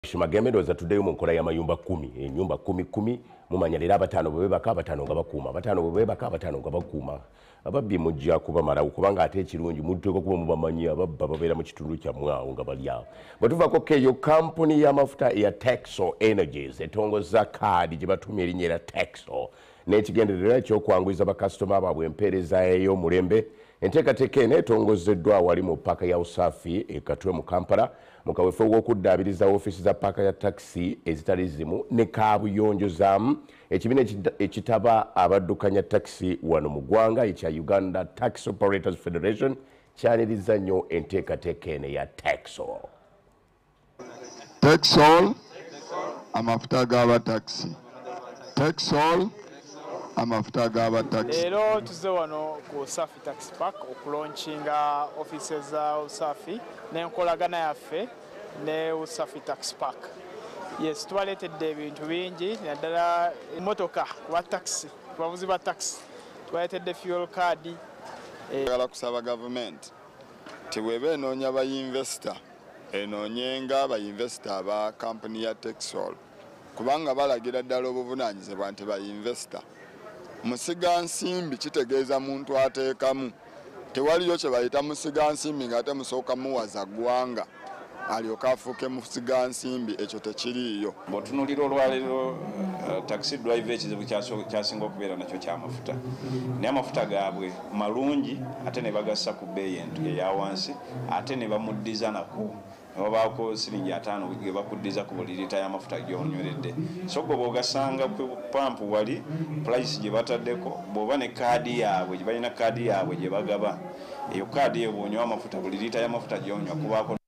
Shimagembe za tudde mu nkola ya mayumba 10 enyumba 10 mumanya lera abatano bwe baka abatano nga bakuuma abatano bwe baka abatano nga bakuuma ababbi mujja kuba mara kubanga ate ekirungi muteko kuba mubamanyi ababba babeera mu kitundu kya mwawo nga bali awo batuvaako keyo kampuni y'amafuta ya Texo Energies etongoza Kaadi gye batumye erinnya erya Texo n'ekigendererwa ekyokwanguyiza bakasitoma baabwe empeereza ey'omulembe enteekateeka eno etongozeddwa wali mu paaka ya Usafi ekatwe mu Kampala mu kaweefube w'okuddaabiriza ofiisi za paaka ya takisi ezitali zimu ne kaabuyonjo zaamu ekibiina ekitaba abaddukanya takisi wano mu ggwanga ekya Uganda Taxi Operators Federation kyaniriza nnyo enteekateeka eno ya Texo. Texol amafuta g'abatakisi. Texol amafuta g'abatakisi. Leero tuzze wano ku Usafi Taxi Park okulaunchinga offices za Usafi n'enkolagana yaffe ne Usafi Taxi Park. Yes, tubaleetedde ebintu bingi naddala emmotoka kuba taxi kubavuzi ba taxi tubaleetedde fuel card. Agala kusaba government tiwebe enoonya bayinvesita enoonyenga bayinvesita aba kampuni ya Texol kubanga balagira ddala obuvunaanyizibwa nti bayinvesita musiga nsimbi kitegeeza muntu ateekamu tewaliyo kye bayita musiga nsimbi ng'ate musooka muwaza ggwanga alyoka afuuke musiga nsimbi ekyo tekiriiyo. Bw'otunuulira olwaleero taxi driver ekizibu kyasinga okubeera nakyo ky'amafuta naye amafuta gaabwe malungi ate ne bagassa ku bbeeyi eya wansi ate ne bamuddiza nako wabaako siringi 5 ge bakuddiza ku buli liita y'amafuta gy'onyweredde so gwe bw'ogasanga ku pampu wali price gye bataddeko bw'oba ne kaadi yaabwe gye balina kaadi yaabwe gye bagaba eyo kaadi eyo bw'onywa amafuta buli liita y'amafuta gy'onywa kubaako